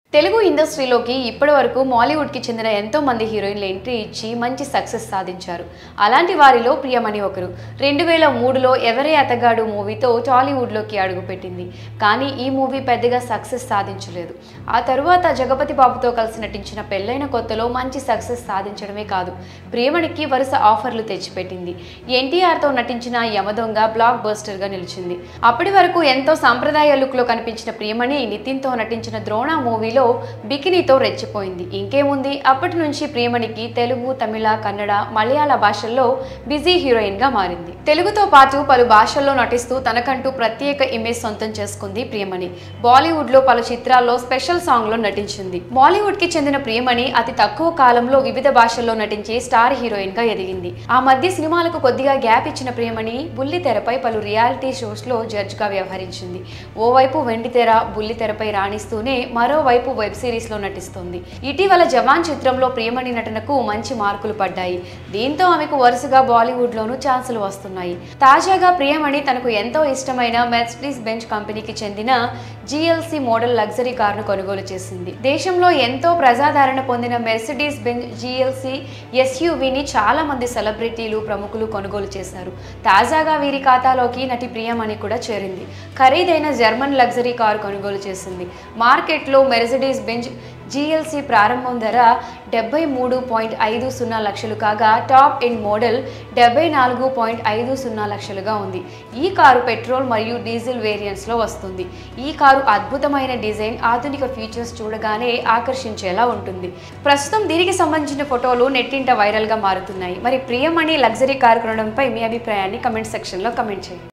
తెలుగు ఇండస్ట్రీలోకి ఇప్పటివరకు మాలీవుడ్కి చెందిన ఎంతో మంది హీరోయిన్లు ఎంట్రీ ఇచ్చి మంచి సక్సెస్ సాధించారు. అలాంటి వారిలో ప్రియమణి ఒకరు. 2003లో ఎవరే అతగాడు మూవీతో టాలీవుడ్లోకి అడుగుపెట్టింది. కానీ ఈ మూవీ పెద్దగా సక్సెస్ సాధించలేదు. ఆ తరువాత జగపతి బాబుతో కలిసి నటించిన పెళ్లైన కొత్తలో మంచి సక్సెస్ సాధించడమే కాదు, ప్రియమణికి వరుస ఆఫర్లు తెచ్చిపెట్టింది. ఎన్టీఆర్తో నటించిన యమదొంగ బ్లాక్ బస్టర్గా నిలిచింది. అప్పటి వరకు ఎంతో సాంప్రదాయ లుక్లో కనిపించిన ప్రియమణి నితిన్తో నటించిన ద్రోణ మూవీలో బికినీతో రెచ్చిపోయింది. ఇంకేముంది, అప్పటి నుంచి ప్రియమణికి తెలుగు, తమిళ, కన్నడ, మలయాళ భాషల్లో బిజీ హీరోయిన్ గా మారింది. తెలుగుతో పాటు పలు భాషల్లో నటిస్తూ తనకంటూ ప్రత్యేక ఇమేజ్ సొంతం చేసుకుంది ప్రియమణి. బాలీవుడ్ లో పలు చిత్రాల్లో స్పెషల్ సాంగ్ లో నటించింది. బాలీవుడ్ కి చెందిన ప్రియమణి అతి తక్కువ కాలంలో వివిధ భాషల్లో నటించి స్టార్ హీరోయిన్ గా ఎదిగింది. ఆ మధ్య సినిమాలకు కొద్దిగా గ్యాప్ ఇచ్చిన ప్రియమణి బుల్లి తెరపై పలు రియాలిటీ షోస్ లో జడ్జ్ గా వ్యవహరించింది. ఓవైపు వెండితెర, బుల్లి తెరపై రాణిస్తూనే మరోవైపు వెబ్ సిరీస్ లో నటిస్తుంది. ఇటీవల జవాన్ చిత్రంలో ప్రియమణి నటనకు మంచి మార్కులు పడ్డాయి. దీంతో ఆమెకు వరుసగా బాలీవుడ్ లోనూ ఛాన్సులు వస్తున్నాయి. తాజాగా ప్రియమణి తనకు ఎంతో ఇష్టమైన మెర్సిడీస్ బెంజ్ కంపెనీకి చెందిన GLC మోడల్ లగ్జరీ కారును కొనుగోలు చేసింది. దేశంలో ఎంతో ప్రజాదరణ పొందిన మెర్సిడీస్ బెంజ్ GLC SUVని చాలా మంది సెలబ్రిటీలు, ప్రముఖులు కొనుగోలు చేశారు. తాజాగా వీరి ఖాతాలోకి నటి ప్రియమణి కూడా చేరింది. ఖరీదైన జర్మన్ లగ్జరీ కారు కొనుగోలు చేసింది. మార్కెట్లో మెర్సిడీస్ బెంజ్ GLC ప్రారంభం ధర 73.50 లక్షలు కాగా టాప్ ఎండ్ మోడల్ 74.50 లక్షలుగా ఉంది. ఈ కారు పెట్రోల్ మరియు డీజిల్ వేరియంట్స్లో వస్తుంది. ఈ కారు అద్భుతమైన డిజైన్, ఆధునిక ఫీచర్స్ చూడగానే ఆకర్షించేలా ఉంటుంది. ప్రస్తుతం దీనికి సంబంధించిన ఫోటోలు నెట్టింట వైరల్గా మారుతున్నాయి. మరి ప్రియమణి లగ్జరీ కారు కొనడంపై మీ అభిప్రాయాన్ని కమెంట్ సెక్షన్లో కమెంట్ చేయండి.